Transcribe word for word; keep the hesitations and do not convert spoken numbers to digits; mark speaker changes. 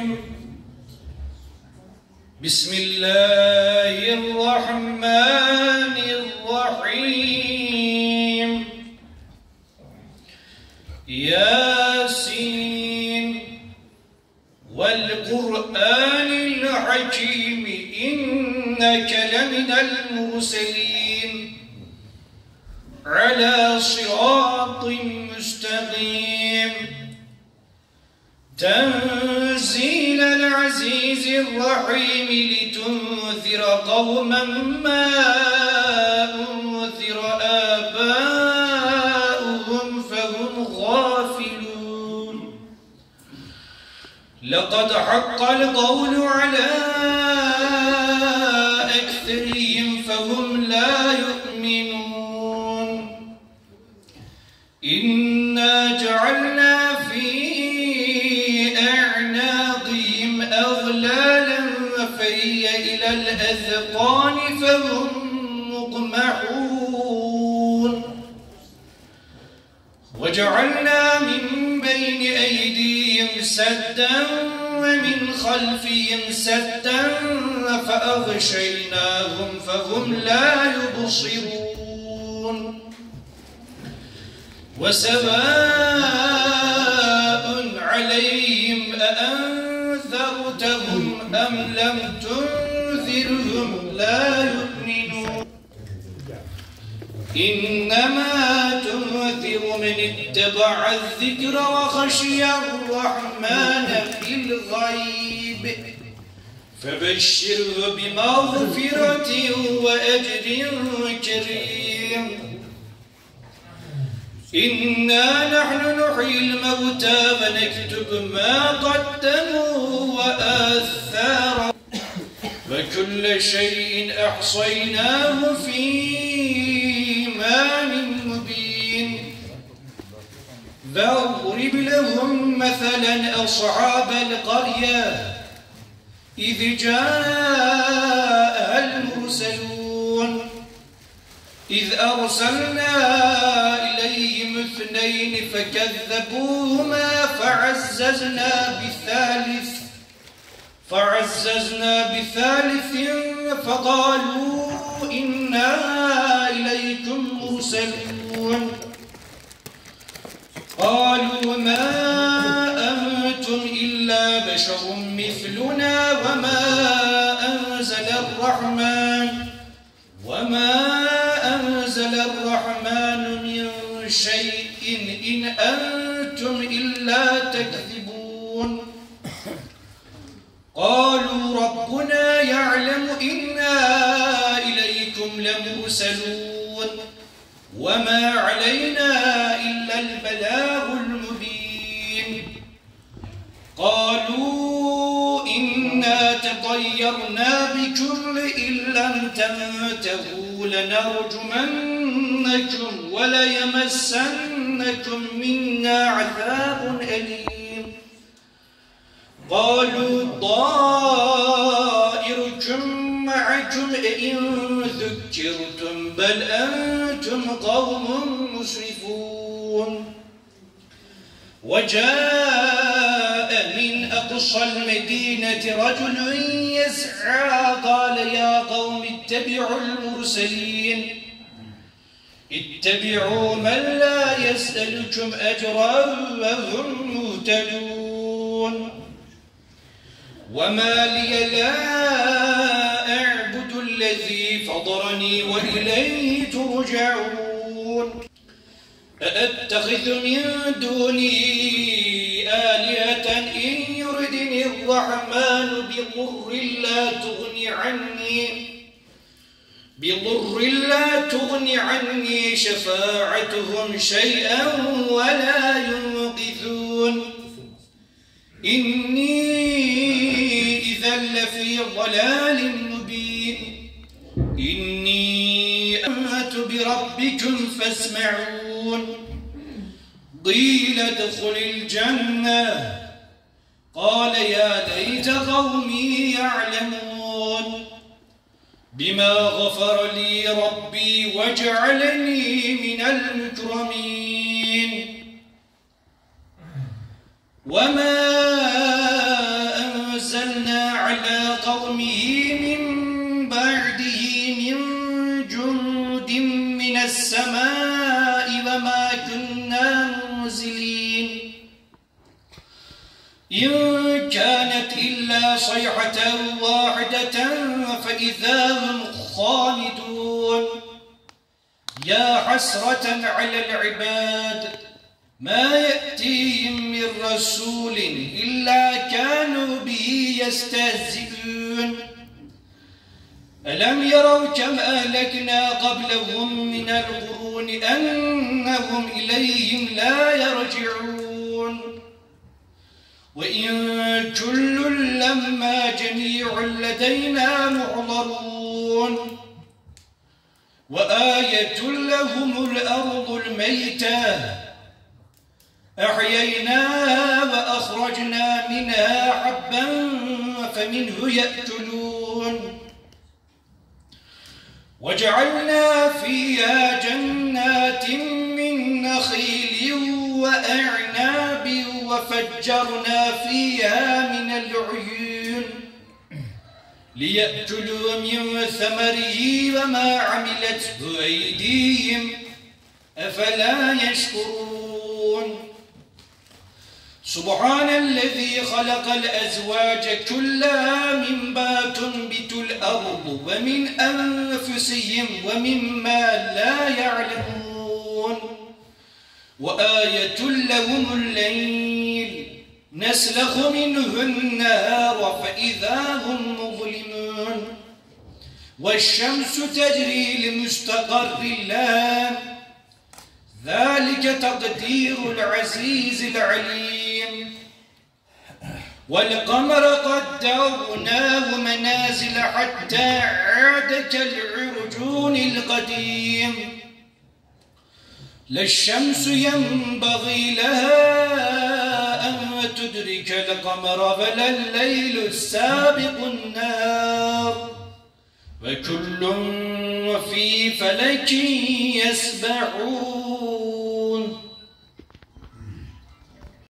Speaker 1: بسم الله الرحمن الرحيم ياسين والقرآن الحكيم إنك لمن المرسلين على صراط مستقيم تنزيل العزيز الرحيم لتنذر قوما ما أنذر آباؤهم فهم غافلون لقد حق القول على أكثرهم فهم لا يؤمنون إنا جعلنا في أعناقهم أغلالا فهي إلى الأذقان فهم مقمحون وجعلنا من بين أيديهم سدا ومن خلفهم سدا فأغشيناهم فهم لا يبصرون وسواء عليهم أأنذرتهم أم لم تنذرهم لا يؤمنون إنما تنذر من اتبع الذكر وخشي الرحمن بالغيب فبشره بمغفرة وأجر كريم إنا نحن نحيي الموتى ونكتب ما قدموا وآثارهم وكل شيء أحصيناه في إمام مبين واضرب لهم مثلا أصحاب القرية إذ جاء المرسلون إذ أرسلنا إليهم اثنين فكذبوهما فعززنا بثالث فعززنا بثالث فقالوا إنا إليكم مرسلون قالوا ما أنتم إلا بشر مثلنا وما أنزل الرحمن وما أنزل الرحمن من شيء إن أنتم إلا تكذبون قالوا ربنا يعلم إنا إليكم لمرسلون وما علينا إلا البلاغ المبين قالوا إنا تطيرنا بكم إن لم تنتهوا لنرجمنكم وليمسنكم منا عذاب أليم قالوا طائركم معكم إن ذكرتم بل أنتم قوم مسرفون وجاء من أقصى المدينة رجل يسعى قال يا قوم اتبعوا المرسلين اتبعوا من لا يسألكم أجرا وهم مهتدون وما لي لا أعبد الذي فطرني وإليه ترجعون أأتخذ من دونه آلهة إن يردني الرحمن بضر لا تغني عني بضر لا تغني عني شفاعتهم شيئا ولا ينقذون إني إذا لفي ضلال مبين إني آمنت بربكم فاسمعون قيل ادخل الجنة قال يا ليت قومي يعلمون بما غفر لي ربي وجعلني من المكرمين وما على قومه من بعده من جند من السماء وما كنا منزلين إن كانت إلا صيحة واحدة فإذا هم خامدون يا حسرة على العباد ما يأتيهم من رسول إلا كانوا به يستهزئون ألم يروا كم أهلكنا قبلهم من القرون أنهم إليهم لا يرجعون وإن كل لما جميع لدينا محضرون وآية لهم الأرض الميتة أحييناها وأخرجنا منها حبا فمنه يأكلون وجعلنا فيها جنات من نخيل وأعناب وفجرنا فيها من العيون ليأكلوا من ثمره وما عملته أيديهم أفلا يشكرون سبحان الذي خلق الأزواج كلها مما تنبت الأرض ومن أنفسهم ومما لا يعلمون وآية لهم الليل نسلخ منه النهار فإذا هم مظلمون والشمس تجري لمستقر لها ذلك تقدير العزيز العليم والقمر قدرناه منازل حتى عاد كالعرجون القديم لا الشمس ينبغي لها أن تدرك القمر ولا الليل السابق النهار وكل في فلك يسبحون